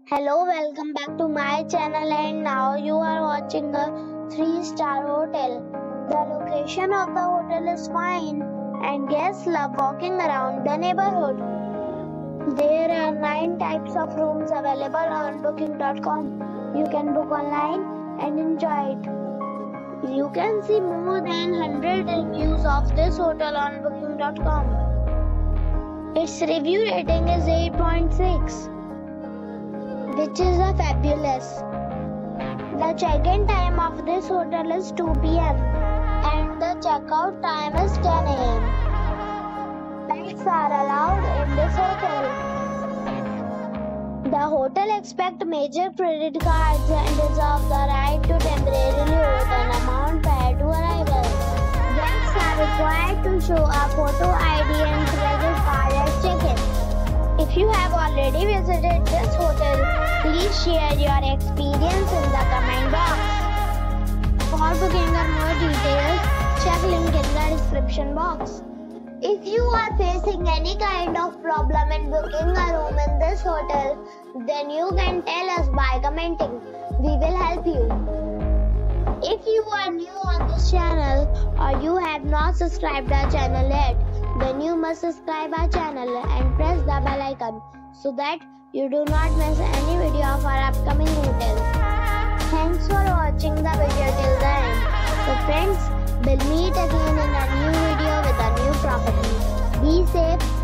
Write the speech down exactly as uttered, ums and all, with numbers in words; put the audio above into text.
Hello, welcome back to my channel, and now you are watching a three star hotel. The location of the hotel is fine and guests love walking around the neighborhood. There are nine types of rooms available on booking dot com. You can book online and enjoy it. You can see more than one hundred reviews of this hotel on booking dot com. Its review rating is eight point six. which is a fabulous. The check-in time of this hotel is two p m and the check-out time is ten a m Pets are allowed in this hotel. The hotel accepts major credit cards and reserves the right to temporarily hold an amount prior to arrival. Guests are required to show a photo I D and credit card at check-in. If you have already visited this hotel, please share your experience in the comment box. For booking or more details, check link in the description box. If you are facing any kind of problem in booking a room in this hotel, then you can tell us by commenting. We will help you. If you are new on this channel or you have not subscribed our channel yet, then you must subscribe our channel and press the bell icon so that you do not miss any video of our upcoming hotels. Thanks for watching the video till the end. So friends, we'll meet again in a new video with a new property. Be safe.